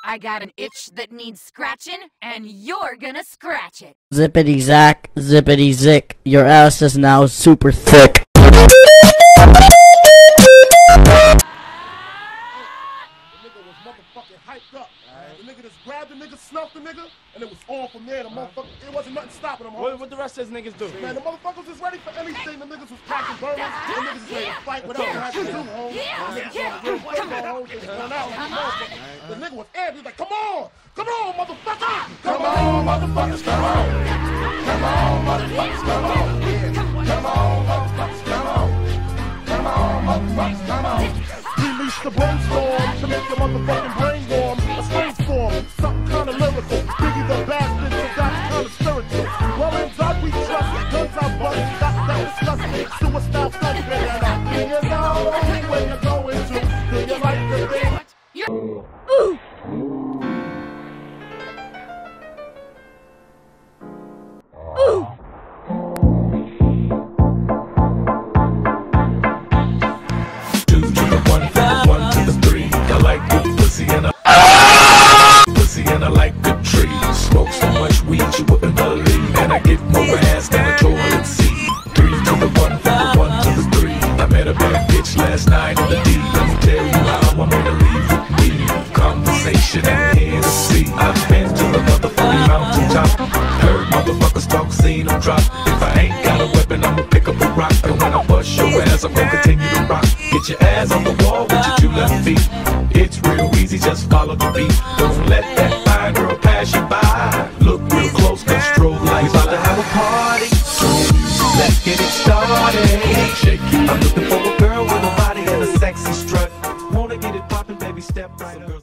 I got an itch that needs scratching, and you're gonna scratch it. Zippity zack, zippity zick. Your ass is now super thick. The nigga was motherfucking hyped up. The nigga just grabbed the nigga, snuffed the nigga, and it was on from there. The motherfucker, it wasn't nothing stopping them. What the rest of these niggas do? Man, the motherfuckers was ready for anything. The niggas was packing burners. The niggas was ready to fight whatever they had to do, home. The nigga was amped. He was like, come on, motherfucker. Come on, motherfuckers, come on. Come on, motherfuckers, come on. Come on, motherfuckers, come on. Come on, motherfuckers, come on. Release the brainstorm to make your motherfucking brain warm. A brainstorm, something kind of lyrical. Biggie the bastard, so that's kind of spiritual. Well, in God we trust, guns are bust, that's that disgusting. Suicide thunder, and do you know where you're going to? Do you like the thing? Ooh! Ooh! And I like good trees. Smoke so much weed you wouldn't believe. And I get more ass than a toilet seat. 3 to the 1, from the 1 to the 3. I met a bad bitch last night in the D. Let me tell you how I'm gonna leave with me. Conversation and Hennessy. I've been to the motherfucking mountaintop. Heard motherfuckers talk, seen them drop. If I ain't got a weapon, I'ma pick up a rock. And when I bust your ass, I'm gonna continue to rock. Get your ass on the wall with your 2 left feet. It's real easy, just follow the beat. Don't let that fine girl pass you by. Look real close, cause strobe lights about to have a party. Let's get it started. I'm looking for a girl with a body and a sexy strut. Wanna get it poppin', baby, step right up.